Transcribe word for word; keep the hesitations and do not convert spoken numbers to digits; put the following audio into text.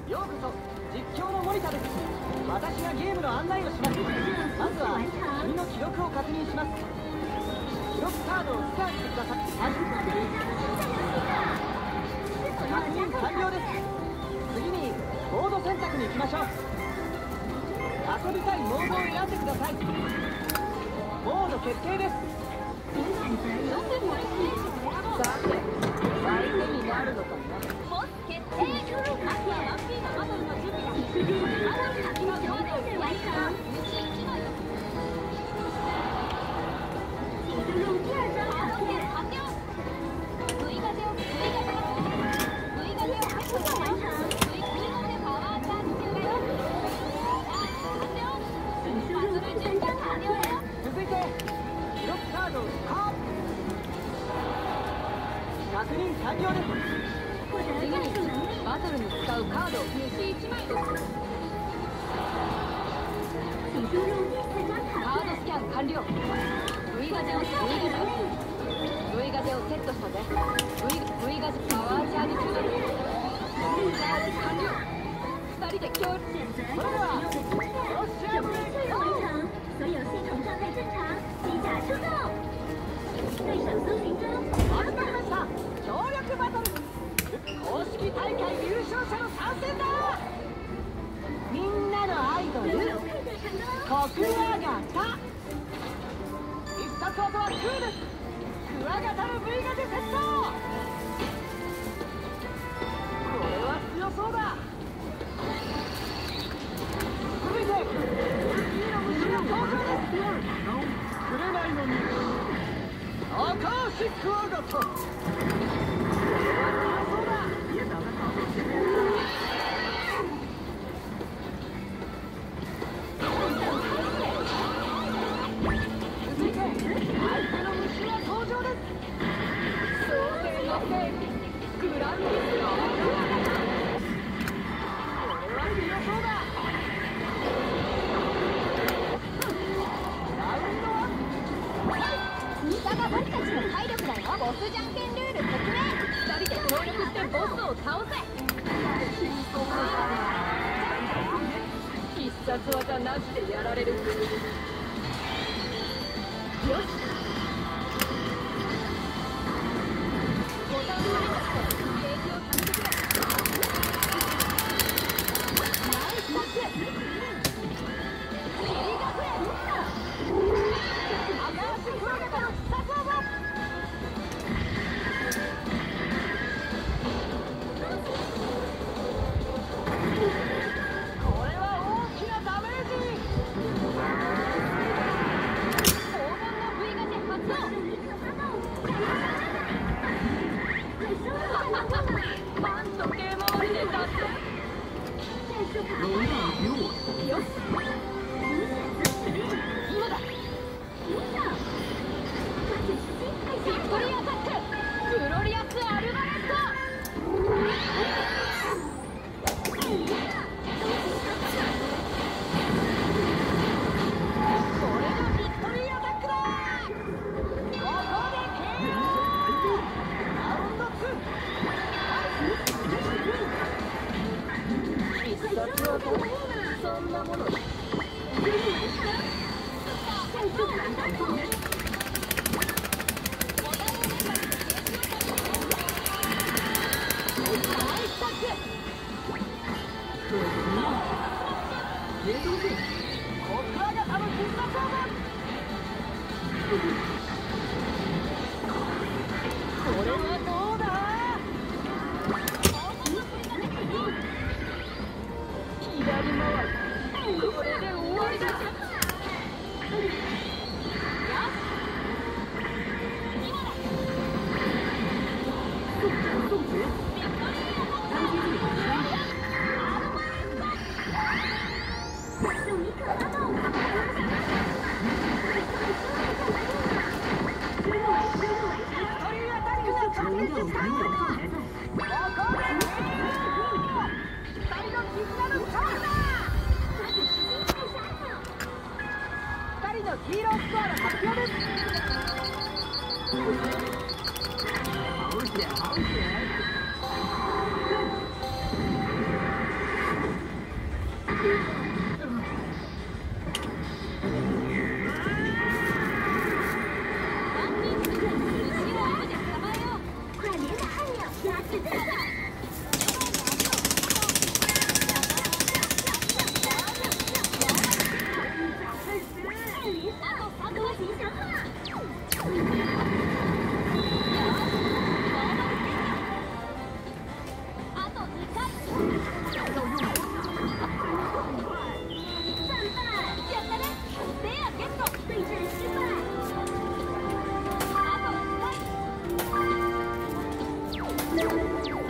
ようこそ実況の森田です。私がゲームの案内をします。まずは君の記録を確認します。記録カードをスキャンしてください。確認完了です。次にモード選択に行きましょう。遊びたいモードを選んでください。モード決定です。さて相手になるのかな。ボス決定。あとはワンピーのバトルの準備だ。まだ先のドアで終わりか。新機能よ。请进入第二张卡片。完了。追加点を追加点を追加点を確保完成。追加でパワーチャージ中だよ。完了。バトル準備完了だよ。続いて記録カードをカード。確認完了です。次にバトルに使うカードを入手いちまいです。カードスキャン完了。V ガジェを V ガジェ V ガジェをセットしたぜ。V, v ガジェパワーチャージ中だ。チャージ完了。二人で協力。それではロシアブレイク完成。所有系统状态正常。机甲出动。对手搜寻中。わかりました。協力バトル。公式大会優勝者の参戦だ。みんなのアイドルコクワガタ。必殺技はクール。クワガタの V ガジェセット。これは強そうだ。続いて次の虫が登場です。紅の実アカーシックワガタ。ボスじゃんけんルール説明。ふたりで協力してボスを倒せ。必殺技なしでやられる。よし。ボタンを連打してゲージを探してくれ。ナイスタッチ。リーガフレアカーシクワガタの必殺技。そんなもの。これはどうだ。左回り。これで終わりだ。 チャージ完了。